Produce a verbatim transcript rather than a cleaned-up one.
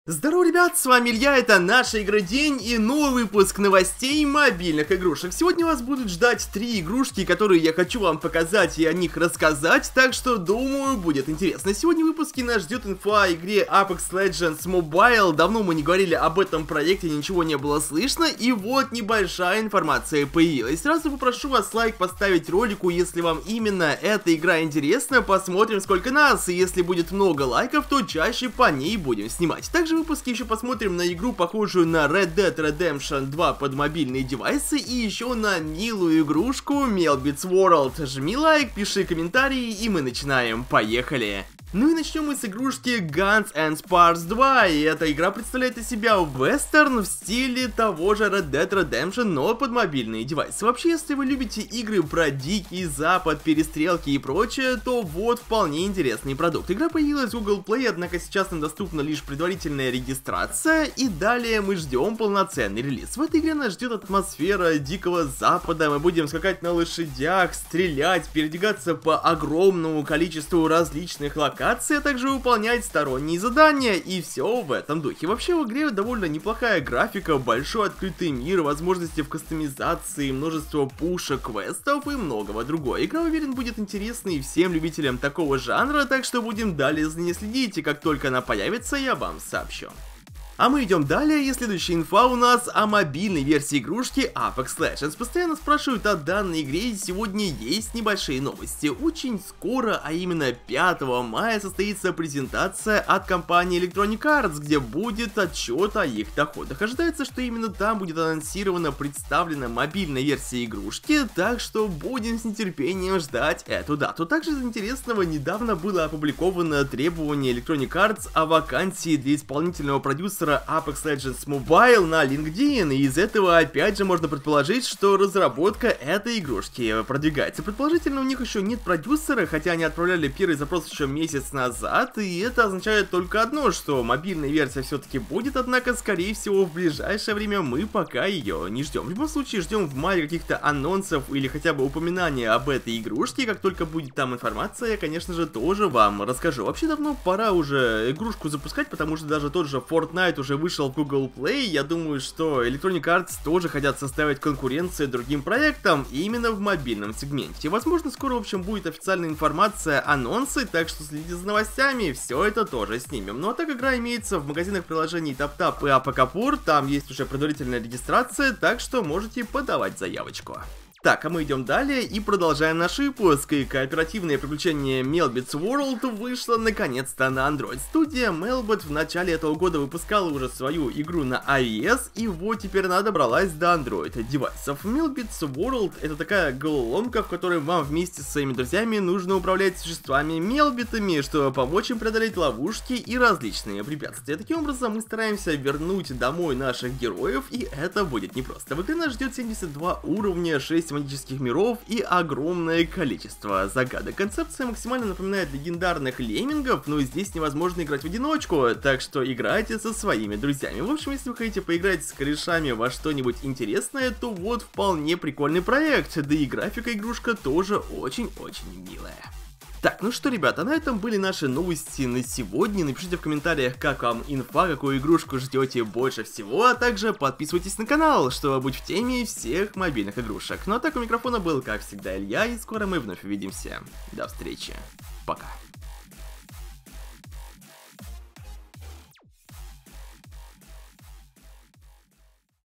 Здорово, ребят, с вами Илья, это наша игра День и новый выпуск новостей мобильных игрушек. Сегодня вас будут ждать три игрушки, которые я хочу вам показать и о них рассказать, так что, думаю, будет интересно. Сегодня в выпуске нас ждет инфа о игре Apex Legends Mobile. Давно мы не говорили об этом проекте, ничего не было слышно, и вот небольшая информация появилась. Сразу попрошу вас лайк поставить ролику, если вам именно эта игра интересна. Посмотрим, сколько нас, и если будет много лайков, то чаще по ней будем снимать. Также в выпуске еще посмотрим на игру, похожую на Red Dead Redemption два под мобильные девайсы, и еще на милую игрушку Melbits World. Жми лайк, пиши комментарии, и мы начинаем. Поехали! Ну и начнем мы с игрушки Guns and Spars два, и эта игра представляет из себя вестерн в стиле того же Red Dead Redemption, но под мобильные девайсы. Вообще, если вы любите игры про Дикий Запад, перестрелки и прочее, то вот вполне интересный продукт. Игра появилась в Google Play, однако сейчас нам доступна лишь предварительная регистрация, и далее мы ждем полноценный релиз. В этой игре нас ждет атмосфера Дикого Запада, мы будем скакать на лошадях, стрелять, передвигаться по огромному количеству различных локаций, а также выполнять сторонние задания, и все в этом духе. Вообще в игре довольно неплохая графика, большой открытый мир, возможности в кастомизации, множество пушек, квестов и многого другого. Игра, уверен, будет интересной всем любителям такого жанра, так что будем далее за ней следить, и как только она появится, я вам сообщу. А мы идем далее, и следующая инфа у нас о мобильной версии игрушки Apex Legends. Постоянно спрашивают о данной игре, и сегодня есть небольшие новости. Очень скоро, а именно пятого мая, состоится презентация от компании Electronic Arts, где будет отчет о их доходах. Ожидается, что именно там будет анонсирована представлена мобильная версия игрушки, так что будем с нетерпением ждать эту дату. Также из интересного, недавно было опубликовано требование Electronic Arts о вакансии для исполнительного продюсера Apex Legends Mobile на LinkedIn, и из этого опять же можно предположить, что разработка этой игрушки продвигается. Предположительно, у них еще нет продюсера, хотя они отправляли первый запрос еще месяц назад, и это означает только одно, что мобильная версия все-таки будет, однако, скорее всего, в ближайшее время мы пока ее не ждем. В любом случае, ждем в мае каких-то анонсов или хотя бы упоминания об этой игрушке. Как только будет там информация, я, конечно же, тоже вам расскажу. Вообще, давно пора уже игрушку запускать, потому что даже тот же Fortnite уже вышел в Google Play. Я думаю, что Electronic Arts тоже хотят составить конкуренцию другим проектам именно в мобильном сегменте. Возможно, скоро, в общем, будет официальная информация, анонсы, так что следите за новостями, все это тоже снимем. Ну а так игра имеется в магазинах приложений TapTap и Апокапур, там есть уже предварительная регистрация, так что можете подавать заявочку. Так, а мы идем далее и продолжаем наш выпуск, и кооперативное приключение Melbits World вышло наконец-то на Android. Студия Melbit в начале этого года выпускала уже свою игру на iOS, и вот теперь она добралась до Android девайсов. Melbits World — это такая головоломка, в которой вам вместе со своими друзьями нужно управлять существами мелбитами, чтобы помочь им преодолеть ловушки и различные препятствия. Таким образом, мы стараемся вернуть домой наших героев, и это будет непросто. В игре нас ждет семьдесят два уровня, шесть магических миров и огромное количество загадок. Концепция максимально напоминает легендарных леммингов, но здесь невозможно играть в одиночку, так что играйте со своими друзьями. В общем, если вы хотите поиграть с корешами во что-нибудь интересное, то вот вполне прикольный проект, да и графика игрушка тоже очень-очень милая. Так, ну что, ребята, на этом были наши новости на сегодня. Напишите в комментариях, как вам инфа, какую игрушку ждете больше всего, а также подписывайтесь на канал, чтобы быть в теме всех мобильных игрушек. Ну а так, у микрофона был, как всегда, Илья, и скоро мы вновь увидимся. До встречи. Пока.